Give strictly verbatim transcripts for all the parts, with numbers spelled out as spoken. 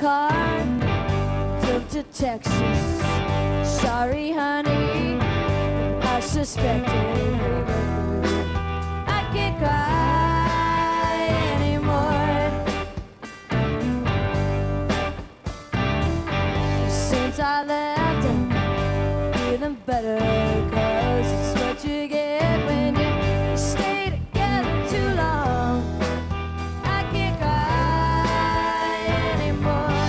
car, drove to Texas. Sorry, honey, I suspected. I can't cry anymore. Since I left, I'm feeling better, 'cause it's what you get when you stay together too long. I can't cry anymore.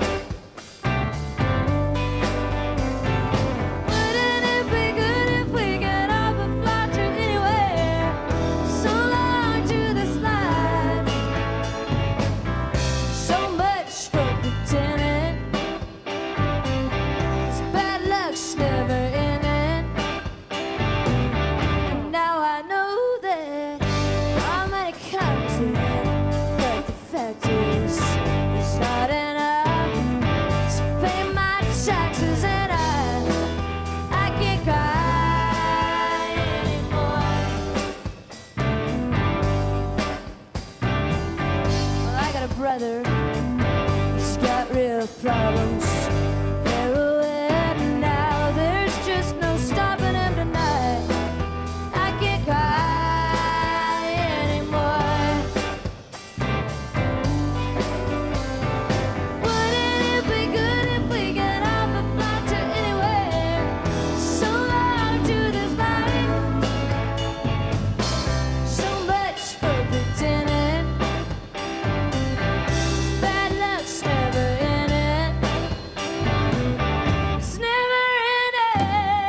Wouldn't it be good if we get off and fly to anywhere? So long to this life. So much for pretending. This bad luck's never in it. And now I know that I might come to it, but the fact is, it's not enough to pay my taxes, and I, I can't cry anymore. Well, I got a brother, he's got real problems. Heroin, now there's just no stopping him tonight. I can't cry anymore. Wouldn't it be good if we get off and fly to anywhere? So long to this life. So much for pretending. Bad luck's never in it. It's never in it.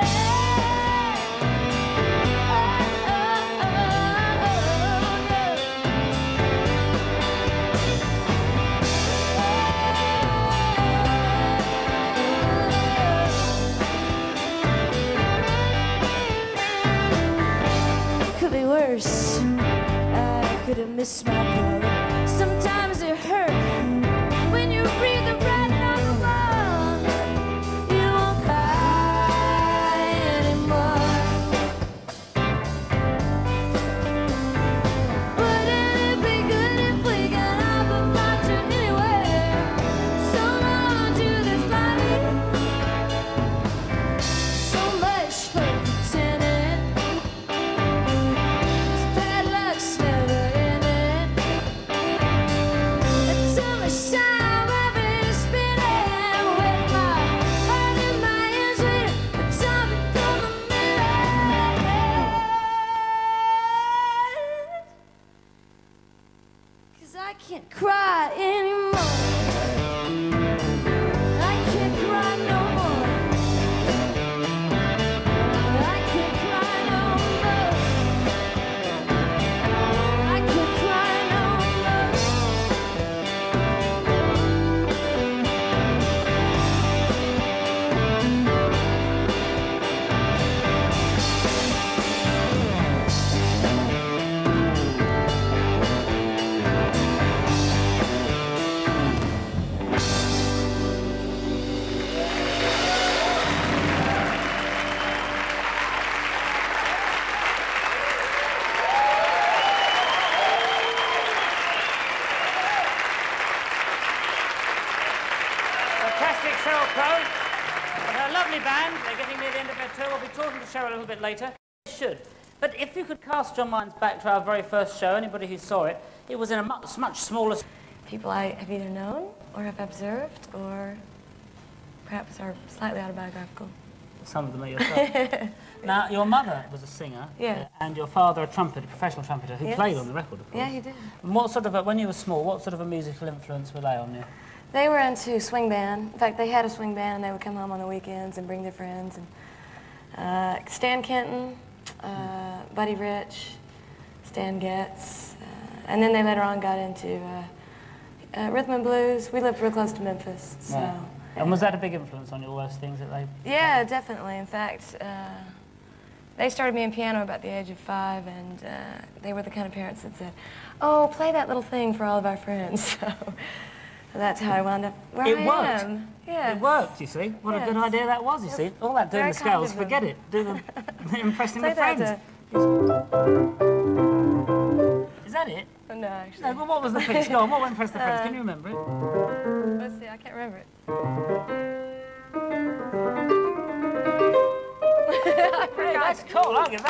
Oh, oh, oh, could be worse. I could have missed my brother. Sometimes it hurts when you read the writing on the wall. You won't cry anymore. Wouldn't it be good if we got off and fly to anywhere? So long to this life. So much for pretending. This bad luck's never in it. And too much time I've been spending with my heart in my hands, waiting for time to come a minute. 'Cause I can't cry anymore. I can't cry no more. I can't cry no more. I can't cry no more. Fantastic Sheryl Crow. They're a lovely band. They're getting near the end of their tour. We'll be talking to Sheryl a little bit later. They should. But if you could cast your minds back to our very first show, anybody who saw it, it was in a much, much smaller... People I have either known or have observed or perhaps are slightly autobiographical. Some of them are yourself. Now, your mother was a singer. Yeah. And your father a trumpeter, a professional trumpeter, who Yes. played on the record, of course. Yeah, he did. And what sort of, a, when you were small, what sort of a musical influence were they on you? They were into swing band. In fact, they had a swing band, and they would come home on the weekends and bring their friends. And uh, Stan Kenton, uh, Buddy Rich, Stan Getz, uh, and then they later on got into uh, uh, rhythm and blues. We lived real close to Memphis, so. Right. And was that a big influence on you, all those things that they... Yeah, definitely. In fact, uh, they started me in piano about the age of five, and uh, they were the kind of parents that said, "Oh, play that little thing for all of our friends." So that's how I wound up where It I worked. am. Yes. It worked, you see. What Yes. a good idea that was, you Yes. see. All that doing Very the scales, kind of forget them. it. Do the impressing the Play that, friends. Is that it? uh, No, actually. No, but what was the piece? Go on, what went Impress the Friends? Can you remember it? Let's see, I can't remember it. Hey, that's cool. I get that.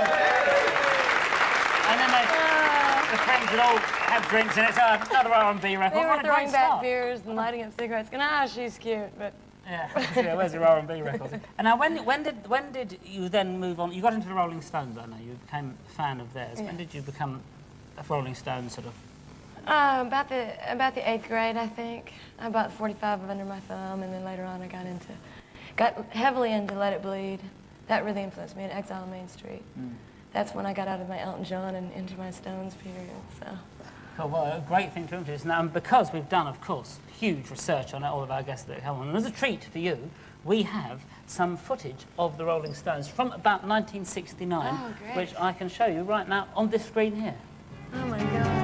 And then they, uh, the friends would all have drinks, and it's uh, another R and B record. They were What a great throwing back start. beers and lighting up cigarettes. Going, ah, she's cute, but. Yeah, yeah, where's your R and B records? And now, when when did when did you then move on? You got into the Rolling Stones, I know. You became a fan of theirs. Yeah. When did you become a Rolling Stones sort of? Uh, about the about the eighth grade, I think. I bought forty-five under my thumb, and then later on, I got into, got heavily into Let It Bleed. That really influenced me. And Exile on Main Street. Mm. That's when I got out of my Elton John and into my Stones period. So. Cool. Well, a great thing to introduce now, and because we've done, of course, huge research on all of our guests that come on, and as a treat for you, we have some footage of the Rolling Stones from about nineteen sixty-nine, oh, great. which I can show you right now on this screen here. Oh my God.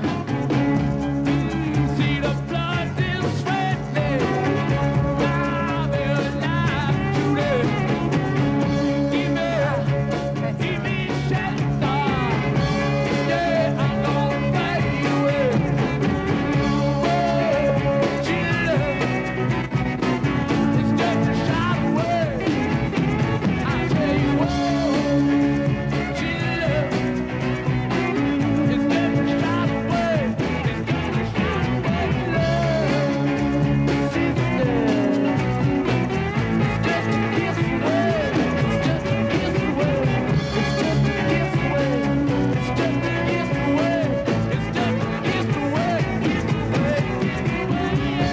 See the blood is sweating. I'm alive today. Give me, give me shelter. Yeah, I'm gonna fade away. Oh, chilly. It's just a shot away. I tell you what, chilly. It's just a shot away. It's just a shot away, love, sister. It's just a kiss away. It's just a kiss away. It's just a kiss away. It's just a kiss away. It's just a kiss away. Kiss away. Kiss away.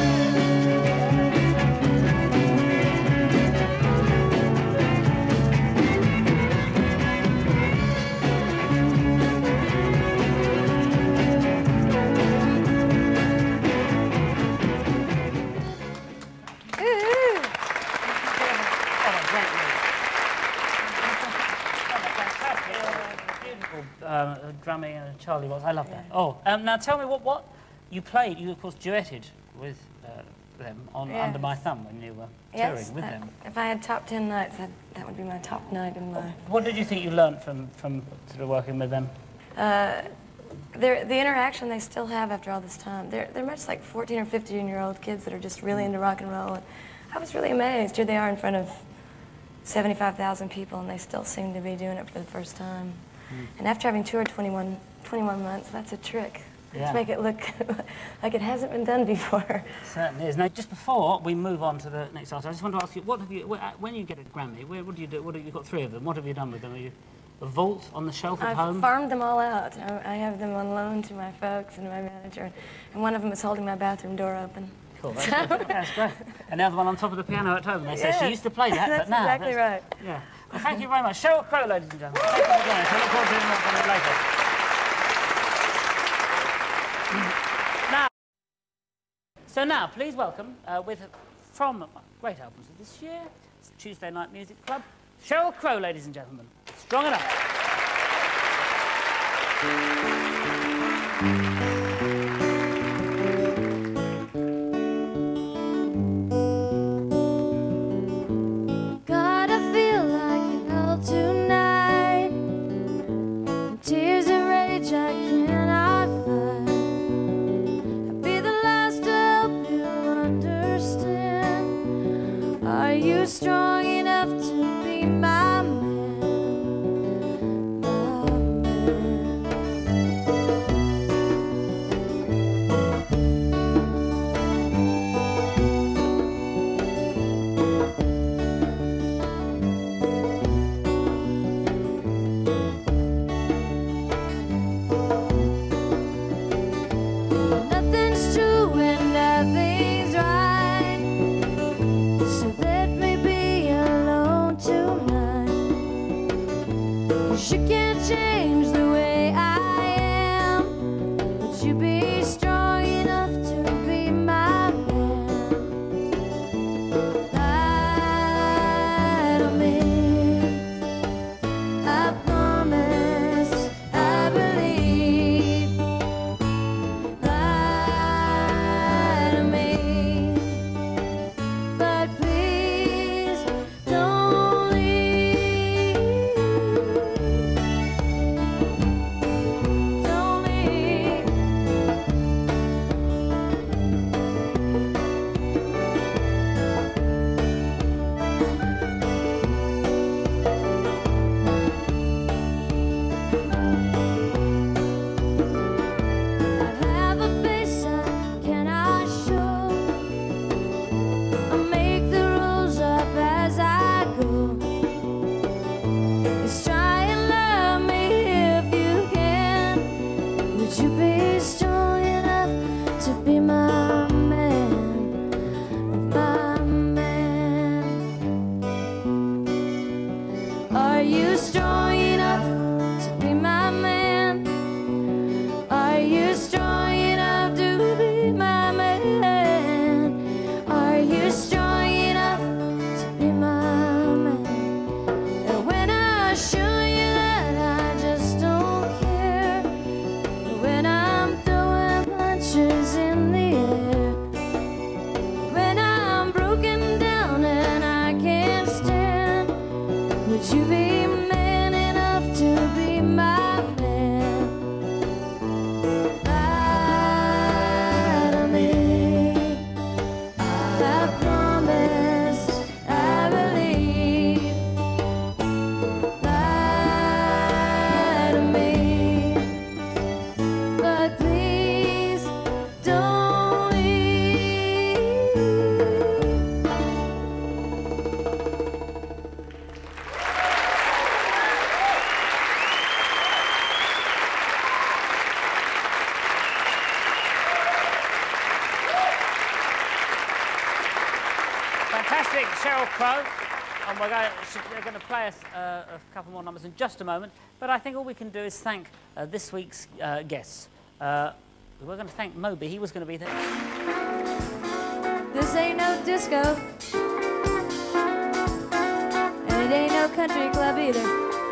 Ooh. What a great move. Beautiful uh, drumming and Charlie Watts. I love that. Oh, um, now tell me what what you played. You of course duetted with uh, them on Yes. Under My Thumb when you were touring Yes, with that- them. if I had top ten nights, that, that would be my top night in life. What did you think you learnt from from sort of working with them? Uh, they're- the interaction they still have after all this time, they're, they're much like fourteen or fifteen year old kids that are just really into rock and roll. And I was really amazed. Here they are in front of seventy-five thousand people, and they still seem to be doing it for the first time. Mm. And after having toured twenty-one, twenty-one months, that's a trick. Yeah. To make it look like it hasn't been done before. Certainly is. Now, just before we move on to the next artist, I just want to ask you, what have you, wh- when you get a Grammy, where, what do you do? What have you got? Three of them. What have you done with them? Are you a vault on the shelf at I've home? farmed them all out. I, I have them on loan to my folks and my manager, and one of them is holding my bathroom door open. Cool. That's, good. That's great. And the other one on top of the piano at home. They say she Yeah. used to play that, That's but now exactly right. Yeah. Well, thank you very much, Sheryl Crow, ladies and gentlemen. Thank you for joining us. I look forward to hearing more from you later. Now, so now, please welcome, uh, with from great albums of this year, it's Tuesday Night Music Club, Sheryl Crow, ladies and gentlemen. Strong enough. God, I feel like hell tonight. Tears and rage I cannot fight. I'll be the last to help you understand. Are you strong enough to be my man? My man. you strong enough to be my man? Are you strong enough to be my man? And when I show you that I just don't care, when I'm throwing punches in the air, when I'm broken down and I can't stand, would you be man enough to be my man? Lie to me. I promise I believe. Lie to me. But please don't leave. Fantastic, Sheryl Crow. And we're going, we're going to play us uh, a couple more numbers in just a moment. But I think all we can do is thank uh, this week's uh, guests. Uh, we're going to thank Moby. He was going to be there. This ain't no disco, and it ain't no country club either.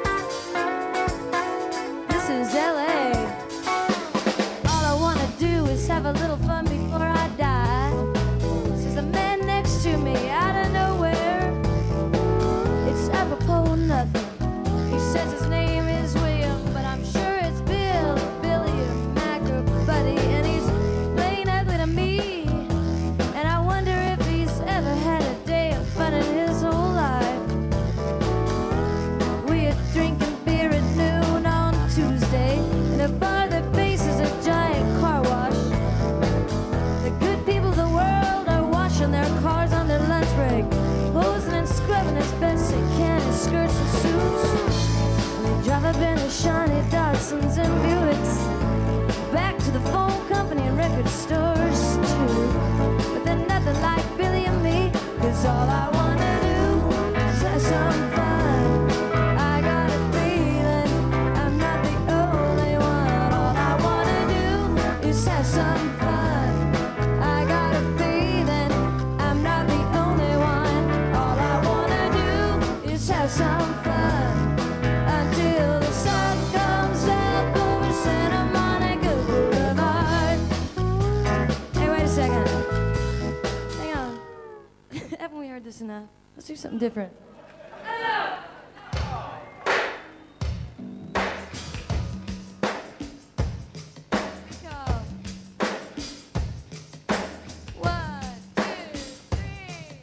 This is L A. All I wanna do is have a little fun before I die. Says the man next to me out of nowhere. It's apropos nothing. He says his name is William, but I'm sure it's Bill, Billy, or Mac or Buddy, and he's plain ugly to me. And I wonder if he's ever had a day of fun in his whole life. We are drinking beer at noon on Tuesday in a bar that faces a giant car wash. The good people of the world are washing their cars on their lunch break, posing and scrubbing as best they can in skirts and suits. And they drive up in the shiny Datsuns and Buicks, back to the phone company and record stores too. But they're nothing like Billy and me, 'cause all I wanna do is have some fun. I got a feeling I'm not the only one. All I wanna do is have some fun. I got a feeling I'm not the only one. All I wanna do is have some fun until the sun comes up over Santa Monica Boulevard. Hey, wait a second. Hang on. Haven't we heard this enough? Let's do something different. Go. One, two, three.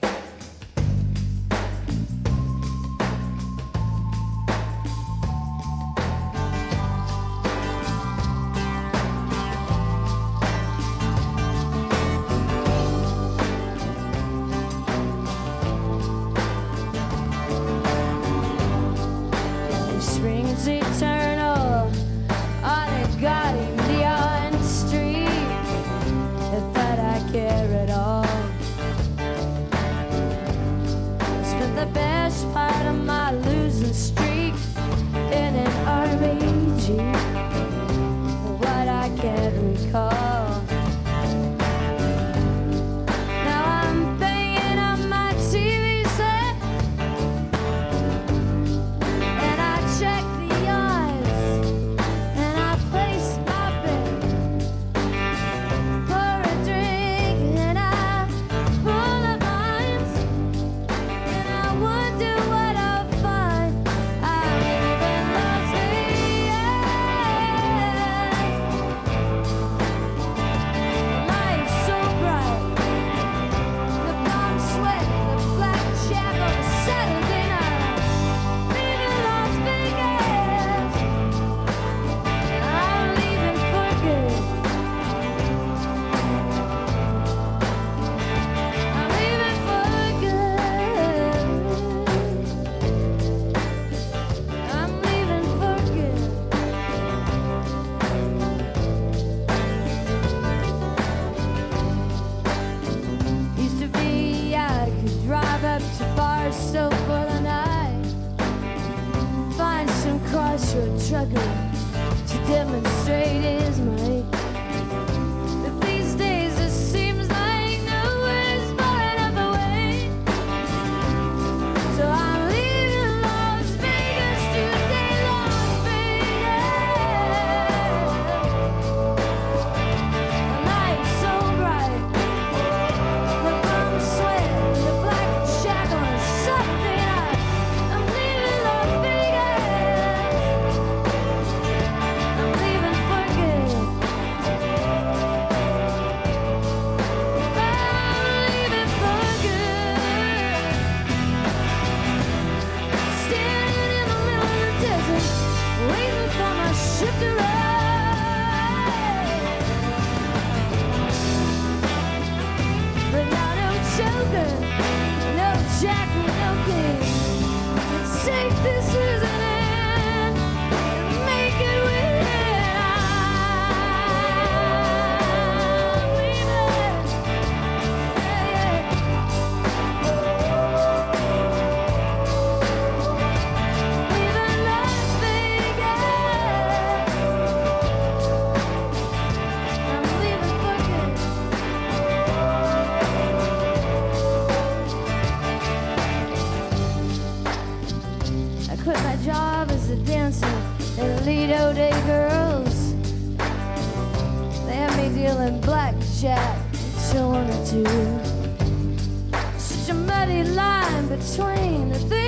jack, what you wanna do? Such a muddy line between the